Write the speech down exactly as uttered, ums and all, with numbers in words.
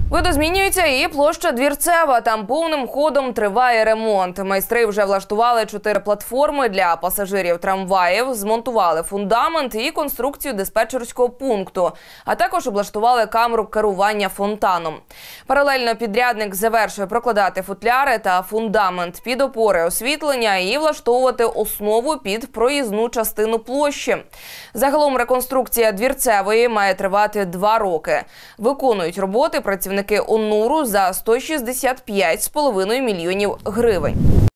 Видозмінюється і площа Двірцева. Там повним ходом триває ремонт. Майстри вже влаштували чотири платформи для пасажирів трамваїв, змонтували фундамент і конструкцію диспетчерського пункту, а також облаштували камеру керування фонтаном. Паралельно підрядник завершує прокладати футляри та фундамент під опори освітлення і влаштовувати основу під проїзну частину площі. Загалом реконструкція Двірцевої має тривати два роки. Виконують роботи працівники ОНУРу за сто шістдесят п'ять з половиною мільйонів гривень.